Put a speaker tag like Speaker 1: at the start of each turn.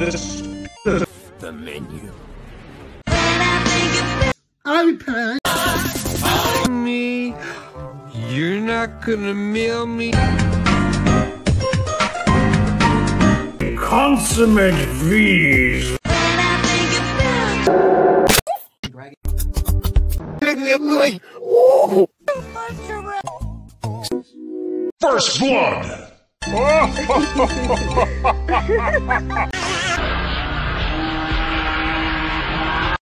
Speaker 1: The menu.
Speaker 2: iPad.
Speaker 1: Me, you're not gonna mail me.
Speaker 2: Consummate V's.
Speaker 3: First blood!